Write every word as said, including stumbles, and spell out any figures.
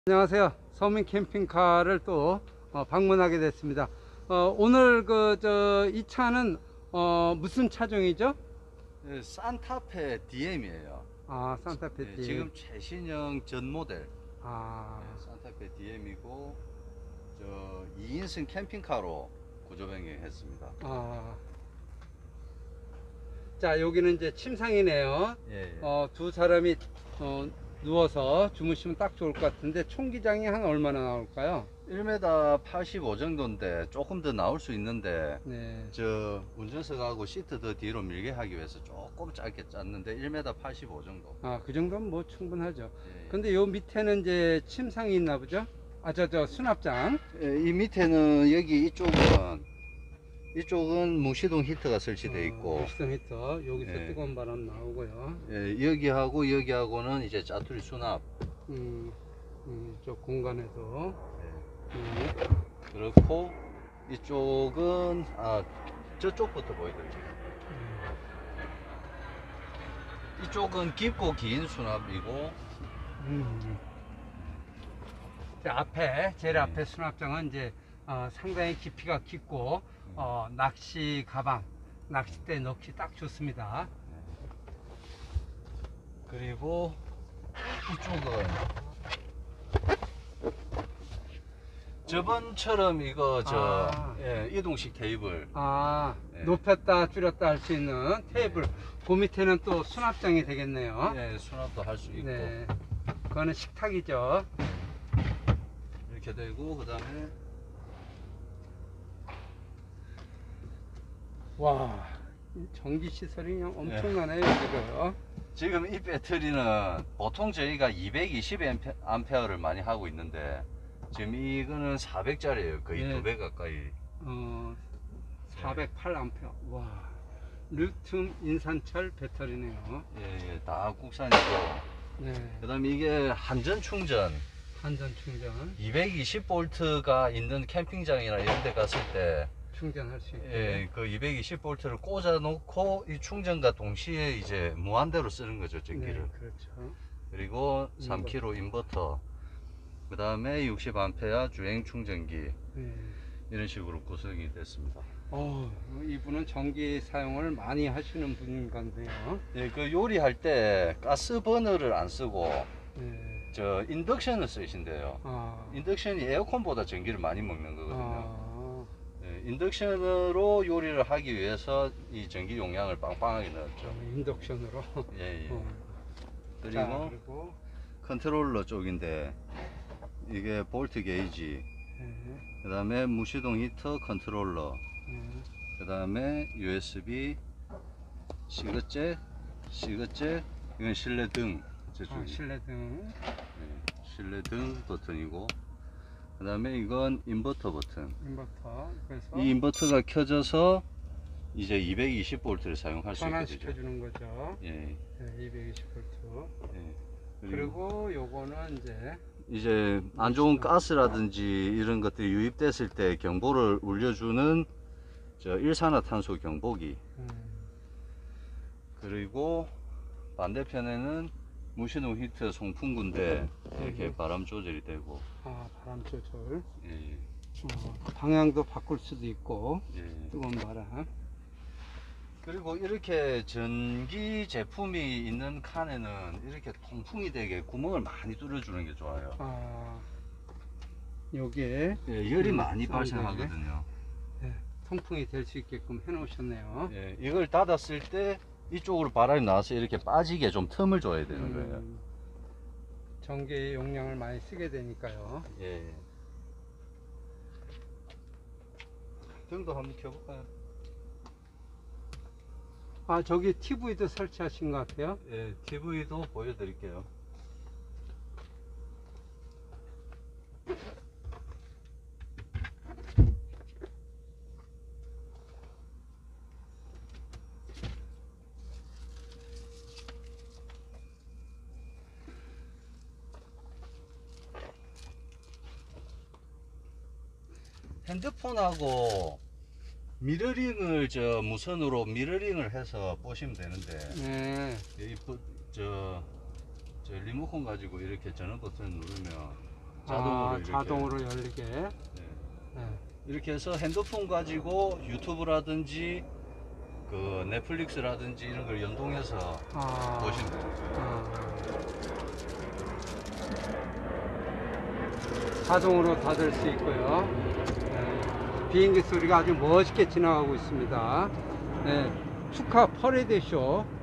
안녕하세요. 서민 캠핑카를 또 어, 방문하게 됐습니다. 어, 오늘 그 저 이 차는 어, 무슨 차종이죠? 네, 산타페 디엠이에요. 아, 산타페 네, 디. 지금 최신형 전 모델. 아, 네, 산타페 디엠이고 저 이 인승 캠핑카로 구조 변경했습니다. 아. 자, 여기는 이제 침상이네요. 예, 예. 어, 두 사람이 어, 누워서 주무시면 딱 좋을 것 같은데 총기장이 한 얼마나 나올까요? 일 미터 팔십오 정도인데 조금 더 나올 수 있는데 네. 저 운전석하고 시트 더 뒤로 밀게 하기 위해서 조금 짧게 짰는데 일 미터 팔십오 정도. 아, 그 정도면 뭐 충분하죠. 예, 예. 근데 요 밑에는 이제 침상이 있나 보죠? 아, 저, 저 수납장. 예, 이 밑에는 여기 이쪽은 이쪽은 무시동 히터가 설치되어 있고 시동 히터 여기서 예. 뜨거운 바람 나오고요. 예, 여기하고 여기하고는 이제 짜투리 수납. 음, 음, 저 공간에서 예. 음, 그렇고 이쪽은 아 저쪽부터 보여드릴게요. 이쪽은 깊고 긴 수납이고 음. 자, 앞에 제일 네. 앞에 수납장은 이제 어, 상당히 깊이가 깊고 어, 낚시 가방, 낚싯대 넣기 딱 좋습니다. 그리고 이쪽은 저번처럼 이거 저 아. 예, 이동식 테이블. 아, 네. 높였다 줄였다 할 수 있는 테이블. 그 밑에는 또 수납장이 되겠네요. 예, 수납도 할 수 있고 네, 그거는 식탁이죠. 이렇게 되고 그 다음에 와, 전기 시설이 그냥 엄청나네요, 지금. 지금 이 배터리는 보통 저희가 이백이십 암페어를 많이 하고 있는데 지금 이거는 사백 짜리예요. 거의 네. 두 배 가까이. 어, 사백팔 암페어. 와, 리튬 인산철 배터리네요. 예, 예, 다 국산이고. 네, 그 다음에 이게 한전 충전. 한전 충전 이백이십 볼트가 있는 캠핑장이나 이런 데 갔을 때, 충전할 수 있고. 예, 그 이백이십 볼트를 꽂아 놓고 이 충전과 동시에 이제 무한대로 쓰는 거죠, 전기를. 네, 그렇죠. 그리고 삼 킬로와트 인버터. 그 다음에 육십 암페어 주행 충전기. 네. 이런 식으로 구성이 됐습니다. 어, 이분은 전기 사용을 많이 하시는 분인 건데요. 예, 그 요리할 때 가스 버너를 안 쓰고 네. 저 인덕션을 쓰신대요. 아, 인덕션이 에어컨보다 전기를 많이 먹는 거거든요. 아, 예, 인덕션으로 요리를 하기 위해서 이 전기 용량을 빵빵하게 넣었죠. 인덕션으로. 예, 예. 어. 그리고 자, 그리고 컨트롤러 쪽인데 이게 볼트 게이지, 네, 그 다음에 무시동 히터 컨트롤러, 네. 그 다음에 유에스비, 시거잭, 시거잭, 이건 실내 등, 저쪽이. 아, 실내등. 네, 실내 등 버튼이고, 그 다음에 이건 인버터 버튼. 인버터. 그래서 이 인버터가 켜져서 이제 이백이십 볼트를 사용할 수 있게 전환시켜 되죠. 주는 거죠. 예, 네, 이백이십 볼트. 예. 그리고 요거는 이제 이제 안 좋은 가스라든지 이런 것들이 유입됐을 때 경보를 울려주는 저 일산화탄소 경보기. 음, 그리고 반대편에는 무시동 히터 송풍구인데 이렇게 음. 바람 조절이 되고. 아, 바람 조절. 예, 어, 방향도 바꿀 수도 있고 예. 뜨거운 바람. 그리고 이렇게 전기 제품이 있는 칸에는 이렇게 통풍이 되게 구멍을 많이 뚫어주는 게 좋아요. 아, 여기에 예, 열이 음, 많이 사이드에. 발생하거든요. 네, 통풍이 될 수 있게끔 해 놓으셨네요. 예, 이걸 닫았을 때 이쪽으로 바람이 나와서 이렇게 빠지게 좀 틈을 줘야 되는 거예요. 음, 전기 용량을 많이 쓰게 되니까요. 예, 예. 등도 한번 켜볼까요? 아, 저기 티비도 설치하신 것 같아요. 예, 티비도 보여드릴게요. 핸드폰하고 미러링을 저 무선으로 미러링을 해서 보시면 되는데 네. 이 버- 저, 저 리모컨 가지고 이렇게 전원 버튼 누르면 자동으로 아, 이렇게. 자동으로 열리게. 네. 네. 이렇게 해서 핸드폰 가지고 유튜브라든지 그 넷플릭스라든지 이런 걸 연동해서 아, 보시는 거예요. 아. 자동으로 닫을 수 있고요. 네. 비행기 소리가 아주 멋있게 지나가고 있습니다. 네. 축하 퍼레이드 쇼